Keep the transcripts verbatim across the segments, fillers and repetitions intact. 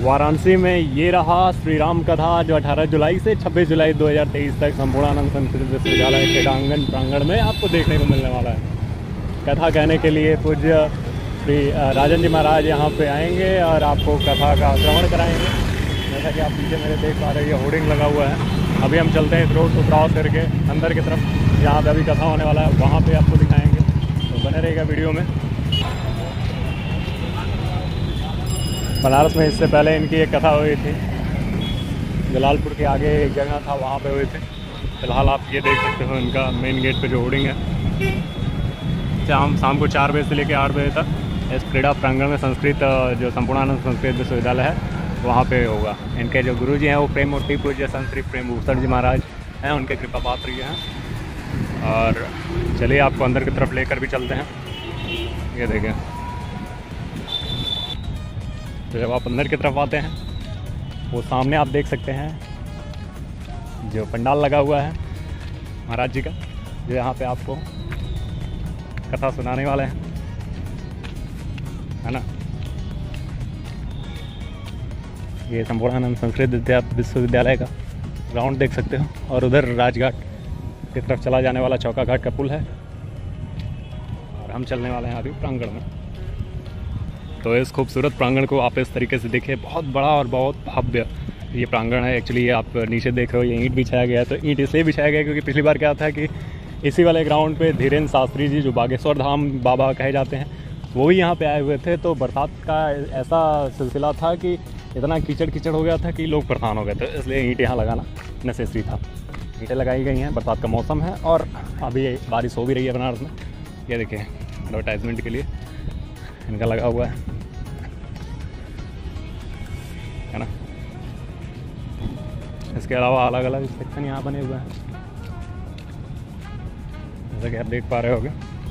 वाराणसी में ये रहा श्री राम कथा जो अठारह जुलाई से छब्बीस जुलाई दो हज़ार तेईस तक संपूर्णानंद संस्कृत विश्वविद्यालय क्रीडांगन प्रांगण में आपको देखने को मिलने वाला है। कथा कहने के लिए पूज्य श्री राजन जी महाराज यहाँ पे आएंगे और आपको कथा का श्रवण कराएंगे। जैसा कि आप पीछे मेरे देख पा रहे हैं, ये होर्डिंग लगा हुआ है। अभी हम चलते हैं इस रोड को क्रॉस करके अंदर की तरफ, जहाँ पे अभी कथा होने वाला है, वहाँ पे आपको दिखाएंगे, तो बने रहेगा वीडियो में। बनारस में इससे पहले इनकी एक कथा हुई थी, जलालपुर के आगे एक जगह था, वहाँ पे हुए थे। फिलहाल आप ये देख सकते हो इनका मेन गेट पे जो होर्डिंग है। शाम शाम को चार बजे से लेकर आठ बजे तक इस क्रीड़ा प्रांगण में संस्कृत जो संपूर्णानंद संस्कृत विश्वविद्यालय है वहाँ पे होगा। इनके जो गुरु जी हैं वो प्रेम मूर्ति पूज्य संत प्रेम भूषण जी महाराज हैं, उनके कृपा पात्र ये हैं। और चलिए आपको अंदर की तरफ लेकर भी चलते हैं। ये देखें, तो जब आप अंदर की तरफ आते हैं वो सामने आप देख सकते हैं जो पंडाल लगा हुआ है महाराज जी का, जो यहाँ पे आपको कथा सुनाने वाले हैं, है ना। ये संपूर्णानंद संस्कृत विश्वविद्यालय का ग्राउंड देख सकते हो, और उधर राजघाट की तरफ चला जाने वाला चौका घाट का पुल है, और हम चलने वाले हैं अभी प्रांगण में। तो इस खूबसूरत प्रांगण को आप इस तरीके से देखिए, बहुत बड़ा और बहुत भव्य ये प्रांगण है। एक्चुअली ये आप नीचे देख रहे हो, ये ईंट बिछाया गया है। तो ईंट इसलिए बिछाया गया क्योंकि पिछली बार क्या था कि इसी वाले ग्राउंड पे धीरेन्द्र शास्त्री जी जो बागेश्वर धाम बाबा कहे जाते हैं वो भी यहाँ पे आए हुए थे। तो बरसात का ऐसा सिलसिला था कि इतना कीचड़ कीचड़ हो गया था कि लोग परेशान हो गए थे, इसलिए ईंट यहाँ लगाना नेसेसरी था। ईंटें लगाई गई हैं, बरसात का मौसम है और अभी बारिश हो भी रही है बनारस में। ये देखिए एडवर्टाइजमेंट के लिए इनका लगा हुआ है, है ना। इसके अलावा अलग अलग सेक्शन यहाँ बने हुए हैं, जैसा कि आप देख पा रहे होगे।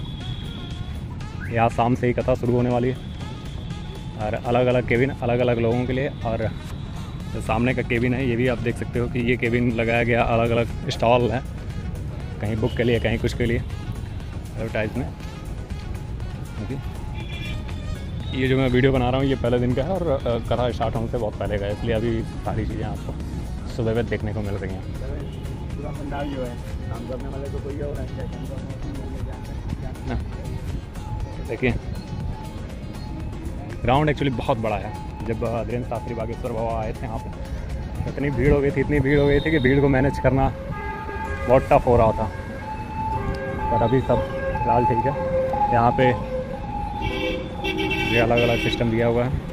यहाँ शाम से ही कथा शुरू होने वाली है, और अलग अलग केबिन अलग अलग लोगों के लिए। और जो सामने का केबिन है ये भी आप देख सकते हो कि ये केबिन लगाया गया, अलग अलग स्टॉल है, कहीं बुक के लिए, कहीं कुछ के लिए एडवर्टाइज में। ये जो मैं वीडियो बना रहा हूँ ये पहले दिन का है, और कथा स्टार्ट होने से बहुत पहले का है, इसलिए अभी सारी चीज़ें आपको सुबह में देखने को मिल रही हैं। पूरा पंडाल जो है काम करने वाले तो कोई और है। देखिए ग्राउंड एक्चुअली बहुत बड़ा है। जब धीरेन्द्र शास्त्री बागेश्वर बाबा आए थे यहाँ पे, इतनी भीड़ हो गई थी इतनी भीड़ हो गई थी कि भीड़ को मैनेज करना बहुत टफ हो रहा था, पर अभी सब फिलहाल ठीक है। यहाँ पे ये अलग अलग सिस्टम दिया हुआ है।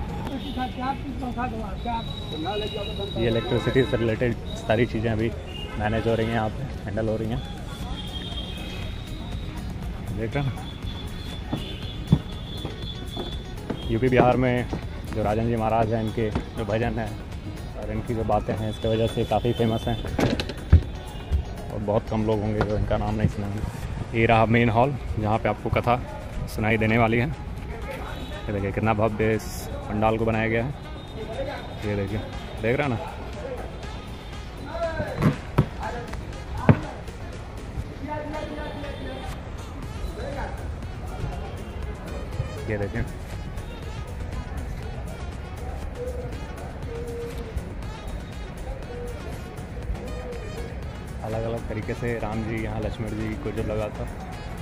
ये इलेक्ट्रिसिटी से रिलेटेड सारी चीज़ें अभी मैनेज हो रही हैं, यहाँ पे हैंडल हो रही हैं, देख रहे हैं ना। यूपी बिहार में जो राजन जी महाराज हैं, इनके जो भजन हैं और इनकी जो बातें हैं, इसकी वजह से काफ़ी फेमस हैं, और बहुत कम लोग होंगे जो इनका नाम नहीं सुनेंगे। ये रहा मेन हॉल जहाँ पे आपको कथा सुनाई देने वाली है। ये देखिए कितना भव्य इस पंडाल को बनाया गया है। ये देखिए, देख रहे हैं ना। ये देखिए अलग अलग तरीके से राम जी यहाँ लक्ष्मण जी को जो लगा था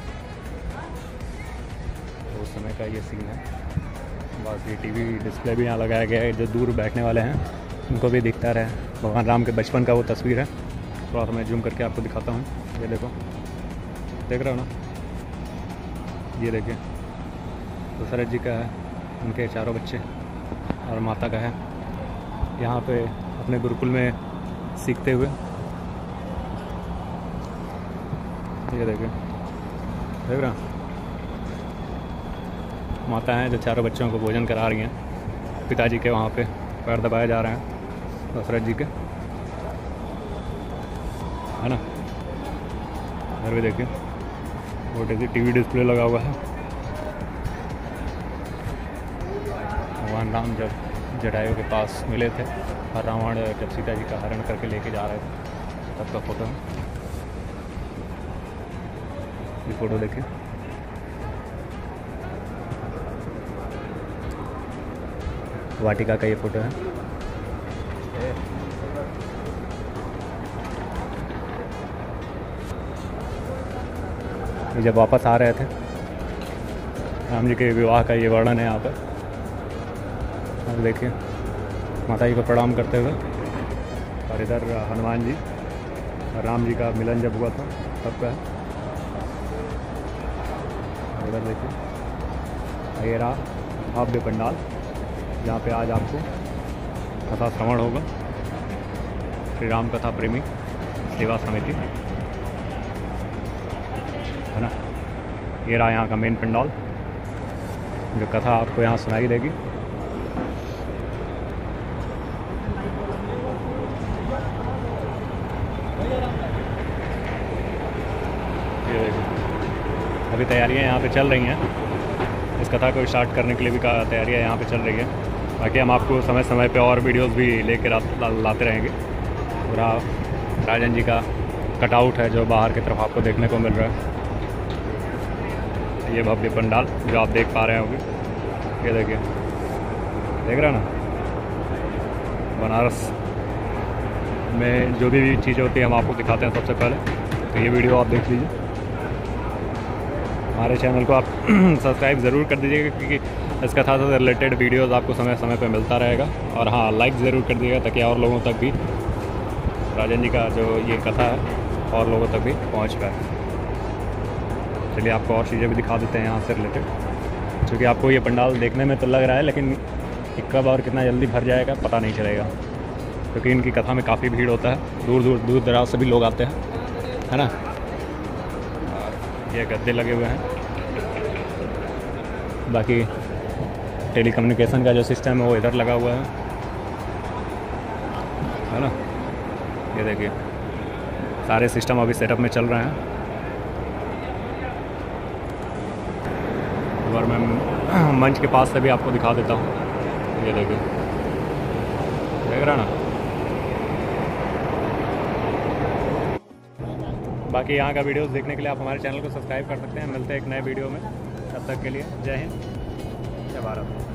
तो उस समय का ये सीन है। बस ये टीवी डिस्प्ले भी यहाँ लगाया गया है, जो दूर बैठने वाले हैं उनको भी दिखता रहे। भगवान राम के बचपन का वो तस्वीर है, थोड़ा सा मैं जूम करके आपको दिखाता हूँ। ये देखो, देख रहे हो ना। ये देखिए दशरथ जी का है, उनके चारों बच्चे और माता का है, यहाँ पे अपने गुरुकुल में सीखते हुए। ये देखिए, देख रहे हैं माता हैं जो चारों बच्चों को भोजन करा रही हैं। पिताजी के वहाँ पे पैर दबाए जा रहे हैं दशरथ जी के, है ना। इधर भी देखिए वो देखिए टीवी डिस्प्ले लगा हुआ है। भगवान राम जब जटायु के पास मिले थे और रावण जब सीता जी का हरण करके लेके जा रहे थे, तब का फोटो है। ये फोटो देखिए, वाटिका का ये फ़ोटो है। ये जब वापस आ रहे थे, राम जी के विवाह का ये वर्णन है यहाँ पर। अब देखिए माता जी को प्रणाम करते हुए, और इधर हनुमान जी और राम जी का मिलन जब हुआ था तब का है। इधर देखिए ये रहा भव्य पंडाल, जहाँ पे आज आपको कथा श्रवण होगा। श्री राम कथा प्रेमी सेवा समिति है ना। ये रहा यहाँ का मेन पंडाल, जो कथा आपको यहाँ सुनाई देगी। ये देखिए अभी तैयारियाँ यहाँ पे चल रही हैं, इस कथा को स्टार्ट करने के लिए भी तैयारियाँ यहाँ पे चल रही है। बाकी हम आपको समय समय पे और वीडियोस भी लेकर ला, लाते रहेंगे। पूरा राजन जी का कटआउट है जो बाहर की तरफ आपको देखने को मिल रहा है। ये भव्य पंडाल जो आप देख पा रहे होंगे, ये देखिए, देख रहे हैं ना। बनारस में जो भी चीज़ें होती हैं हम आपको दिखाते हैं सबसे पहले, तो ये वीडियो आप देख लीजिए। हमारे चैनल को आप सब्सक्राइब ज़रूर कर दीजिएगा, क्योंकि इस कथा से रिलेटेड वीडियोस आपको समय समय पे मिलता रहेगा। और हाँ, लाइक ज़रूर कर दीजिएगा ताकि और लोगों तक भी राजन जी का जो ये कथा है और लोगों तक भी पहुँच पाए। चलिए आपको और चीज़ें भी दिखा देते हैं यहाँ से रिलेटेड, क्योंकि आपको ये पंडाल देखने में तो लग रहा है, लेकिन कब और कितना जल्दी भर जाएगा पता नहीं चलेगा, क्योंकि इनकी कथा में काफ़ी भीड़ होता है। दूर दूर दूर दराज से भी लोग आते हैं, है ना। ये गद्दे लगे हुए हैं। बाकी टेली कम्युनिकेशन का जो सिस्टम है वो इधर लगा हुआ है, है ना। ये देखिए सारे सिस्टम अभी सेटअप में चल रहे हैं। और मैं मंच के पास से भी आपको दिखा देता हूँ। ये देखिए, देख रहा ना। बाकी यहाँ का वीडियोस देखने के लिए आप हमारे चैनल को सब्सक्राइब कर सकते हैं। मिलते हैं एक नए वीडियो में, तब तक के लिए जय हिंद, जय भारत।